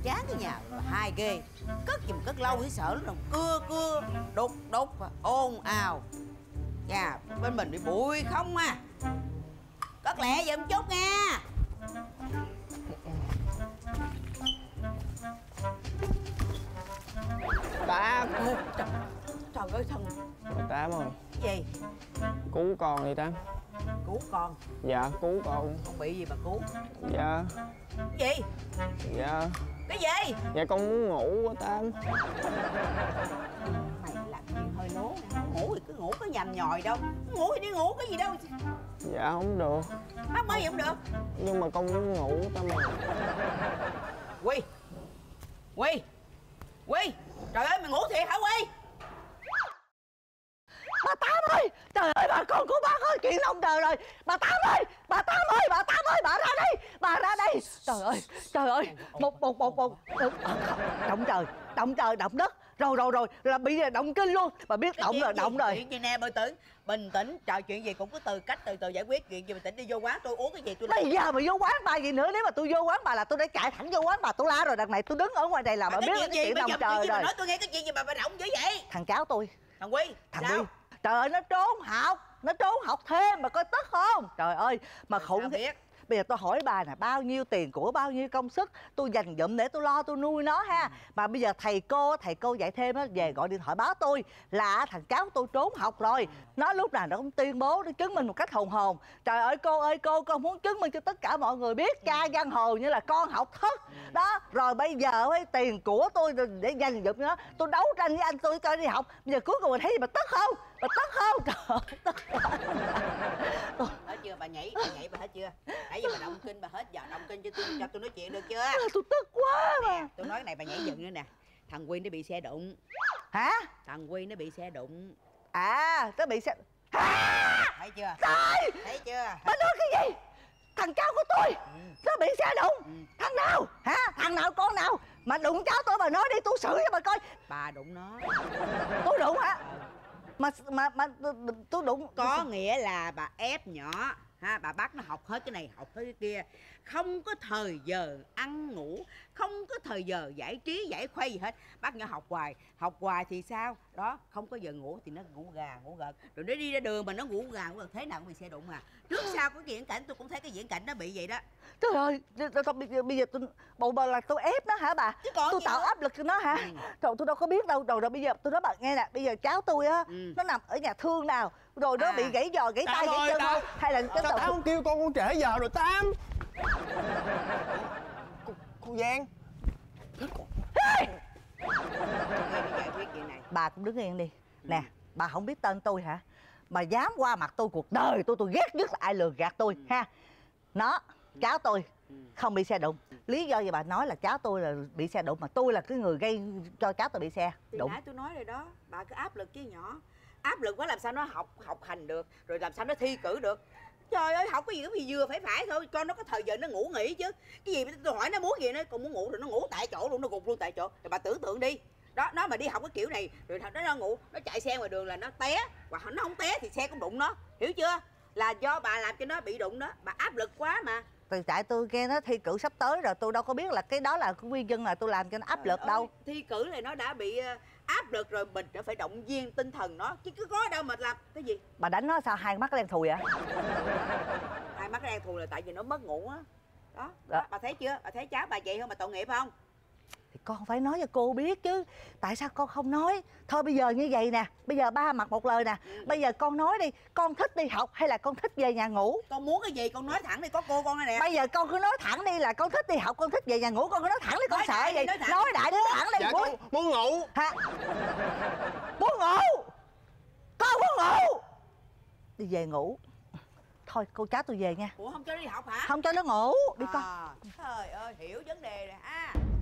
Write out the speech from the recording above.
chán cái nhà bà hai ghê. Cất gì mà cất lâu thì sợ nó cưa đục ồn ào. Nhà bên mình bị bụi không à. Cất lẹ giùm chút nha. Tám. Trời ơi thần. Tám ơi. Gì? Cứu con đi Tám. Cứu con? Dạ cứu con. Con bị gì mà cứu? Dạ. Gì? Dạ. Cái gì? Dạ con muốn ngủ quá Tám. Mày làm gì hơi lố. Ngủ thì cứ ngủ, có nhầm nhòi đâu. Ngủ thì đi ngủ, có gì đâu. Dạ không được. Mắc mới gì không được. Nhưng mà con muốn ngủ Tám ơi. Quy. Trời ơi mày ngủ thiệt hả Quy? Bà Tám ơi, trời ơi bà con của bác ơi, chuyện long trời rồi. Bà Tám ơi, bà ra đây. Trời ơi, một động trời, động đất. Rồi là bị động kinh luôn. Bà biết động là động rồi. Chuyện gì nè bình tĩnh. Trời, chuyện gì cũng có từ cách từ giải quyết. Chuyện gì bình tĩnh, đi vô quán tôi uống cái gì tôi bây giờ mà vô quán bà gì nữa. Nếu mà tôi vô quán bà là tôi đã chạy thẳng vô quán bà. Tôi la rồi, đằng này tôi đứng ở ngoài đây là bà biết cái chuyện động trời rồi. Nói tôi nghe cái chuyện gì mà bà động dữ vậy? Thằng cháu tôi. Thằng Quy. Trời ơi, nó trốn học thêm mà coi tức không? Trời ơi, mà khủng biết. Bây giờ tôi hỏi bà nè, bao nhiêu tiền của bao nhiêu công sức tôi dành dụm để tôi lo tôi nuôi nó ha. Mà bây giờ thầy cô dạy thêm á về gọi điện thoại báo tôi là thằng cháu tôi trốn học rồi. Nó lúc nào nó cũng tuyên bố, nó chứng minh một cách hồn. Trời ơi cô con muốn chứng minh cho tất cả mọi người biết cha giang hồ như là con học thất đó. Rồi bây giờ ấy, tiền của tôi để dành dụm nó, tôi đấu tranh với anh tôi cho đi học. Bây giờ cuối cùng mình thấy bà tức không? Trời ơi, tức. Hết chưa? Bà nhảy bà hết chưa? Nãy giờ bà động kinh bà hết giờ động kinh cho tôi nói chuyện được chưa? Tôi tức quá mà. Nè, tôi nói cái này bà nhảy dựng nữa nè. Thằng Quy nó bị xe đụng. Hả? Thằng Quy nó bị xe đụng. À, nó bị xe. Thấy chưa? Trời! Thấy chưa? Bà nói cái gì? Thằng cháu của tôi nó bị xe đụng. Thằng nào? Hả? Thằng nào con nào mà đụng cháu tôi, bà nói đi tôi xử cho bà coi. Bà đụng nó. Tôi đụng hả? Mà tôi đụng. Có nghĩa là bà ép nhỏ ha, bà bắt nó học hết cái này học hết cái kia, không có thời giờ ăn ngủ, không có thời giờ giải trí giải khuây gì hết, bắt nhỏ học hoài thì sao đó, không có giờ ngủ thì nó ngủ gà ngủ gật, rồi nó đi ra đường mà nó ngủ gà ngủ gật, thế nào cũng bị xe đụng à. Trước sau có viễn cảnh tôi cũng thấy cái viễn cảnh nó bị vậy đó. Trời ơi, bây giờ tôi bộ bà là tôi ép nó hả bà? Tôi tạo áp lực cho nó hả? Trời, tôi đâu có biết đâu. Rồi bây giờ tôi nói bà nghe nè, bây giờ cháu tôi á nó nằm ở nhà thương nào, rồi nó bị gãy giò gãy tay gãy chân không, hay là cái Sao không kêu con trễ giờ rồi Tám? Cô Giang. Bà cũng đứng yên đi. Nè, bà không biết tên tôi hả? Mà dám qua mặt tôi cuộc đời tôi ghét nhất là ai lừa gạt tôi ha. Nó, cháu tôi không bị xe đụng. Lý do gì bà nói là cháu tôi là bị xe đụng mà tôi là cái người gây cho cháu tôi bị xe đụng? Nãy tôi nói rồi đó, bà cứ áp lực chứ nhỏ. Áp lực quá làm sao nó học hành được, rồi làm sao nó thi cử được. Trời ơi, học cái gì cũng vừa phải thôi, con nó có thời giờ nó ngủ nghỉ chứ. Cái gì tôi hỏi nó muốn gì, nó con muốn ngủ rồi nó ngủ tại chỗ luôn, nó gục luôn tại chỗ. Rồi bà tưởng tượng đi. Đó, nó mà đi học cái kiểu này rồi nó ngủ, nó chạy xe ngoài đường là nó té, hoặc nó không té thì xe cũng đụng nó. Hiểu chưa? Là do bà làm cho nó bị đụng đó, bà áp lực quá mà. Từ tại tôi nghe nó thi cử sắp tới rồi, tôi đâu có biết là cái đó là cái nguyên nhân là tôi làm cho nó áp lực đâu. Thi cử này nó đã bị áp lực rồi, mình đã phải động viên tinh thần nó chứ cứ có đâu mà làm cái gì. Bà đánh nó sao hai mắt đen thùi vậy? Hai mắt đen thùi là tại vì nó mất ngủ á. Đó. Bà thấy chưa? Bà thấy cháu bà vậy không? Bà tội nghiệp không? Thì con phải nói cho cô biết chứ. Tại sao con không nói? Thôi bây giờ như vậy nè, bây giờ ba mặt một lời nè. Bây giờ con nói đi, con thích đi học hay là con thích về nhà ngủ? Con muốn cái gì con nói thẳng đi, có cô con đây nè. Bây giờ con cứ nói thẳng đi là con thích đi học, con thích về nhà ngủ, con cứ nói thẳng đi, con sợ gì? Nói đại nói thẳng đi. Dạ con muốn ngủ. Hả? Muốn ngủ? Con muốn ngủ? Đi về ngủ. Thôi cô cháu tôi về nha. Ủa không cho nó đi học hả? Không cho nó ngủ. Đi con. Trời ơi, hiểu vấn đề rồi ha.